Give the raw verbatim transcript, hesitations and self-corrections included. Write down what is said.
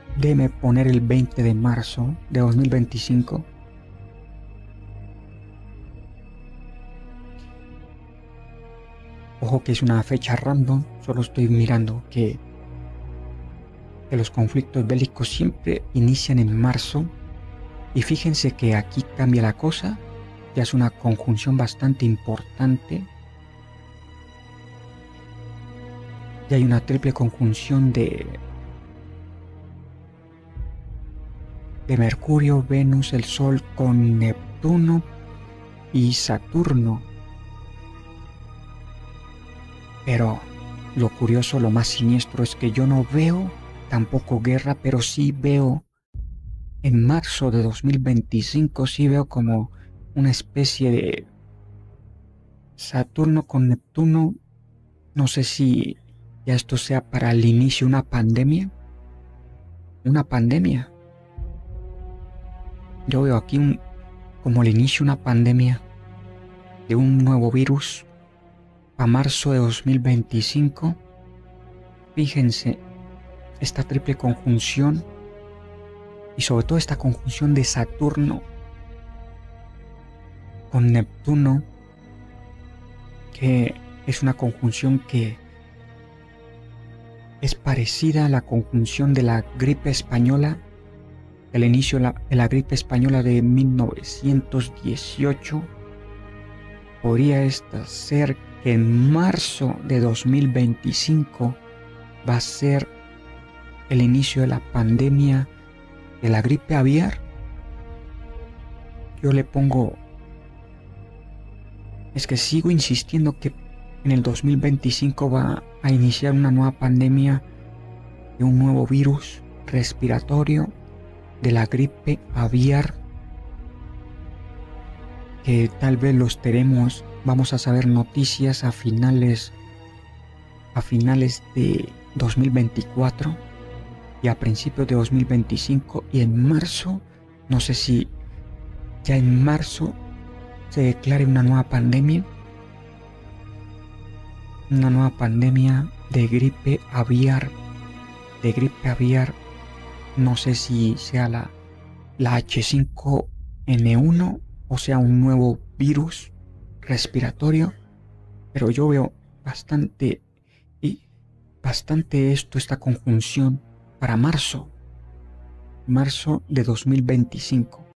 Déjeme poner el veinte de marzo de dos mil veinticinco. Ojo que es una fecha random, solo estoy mirando que, que los conflictos bélicos siempre inician en marzo. Y fíjense que aquí cambia la cosa, ya es una conjunción bastante importante. Ya hay una triple conjunción de, de Mercurio, Venus, el Sol con Neptuno y Saturno. Pero lo curioso, lo más siniestro es que yo no veo tampoco guerra, pero sí veo en marzo de dos mil veinticinco, sí veo como una especie de Saturno con Neptuno. No sé si ya esto sea para el inicio de una pandemia. Una pandemia. Yo veo aquí un, como el inicio de una pandemia de un nuevo virus a marzo de dos mil veinticinco. Fíjense, esta triple conjunción y sobre todo esta conjunción de Saturno con Neptuno, que es una conjunción que es parecida a la conjunción de la gripe española, el inicio de la, de la gripe española de mil novecientos dieciocho. Podría esta ser que en marzo de dos mil veinticinco va a ser el inicio de la pandemia de la gripe aviar. Yo le pongo, es que sigo insistiendo que en el dos mil veinticinco va a iniciar una nueva pandemia de un nuevo virus respiratorio de la gripe aviar, que tal vez los tenemos, vamos a saber noticias a finales a finales de dos mil veinticuatro y a principios de dos mil veinticinco, y en marzo, no sé si ya en marzo se declare una nueva pandemia, una nueva pandemia de gripe aviar, de gripe aviar, no sé si sea la, la H cinco N uno o sea un nuevo virus respiratorio, pero yo veo bastante y bastante esto, esta conjunción para marzo, marzo de dos mil veinticinco.